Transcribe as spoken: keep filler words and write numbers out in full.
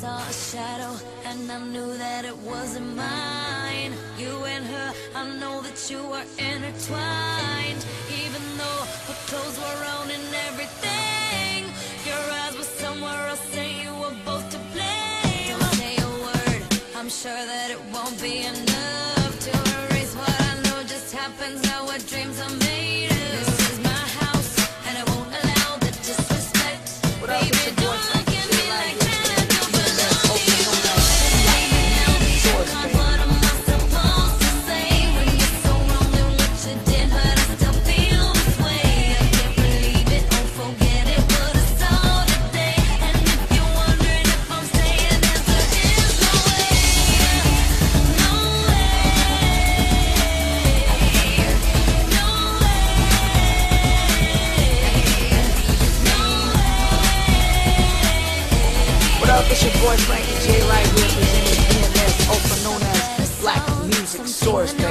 saw a shadow and I knew that it wasn't mine. You and her, I know that you were intertwined. Even though her clothes were on and everything, your eyes were somewhere else and you were both to blame. Don't say a word, I'm sure that it won't be enough to erase what I know just happens how our dreams are made of. This is my house and I won't allow the disrespect. Baby, don't look at me like that, I don't belong to you. Baby, now be kind, what am I supposed to say? When you're so wrong in what you did, but I still feel this way. I can't believe it, oh forget it, what I saw today. And if you're wondering if I'm staying, the answer is no way. No way. No way. What up, it's your boy Frankie J right here presenting B M S, also known as Black Music Source, baby.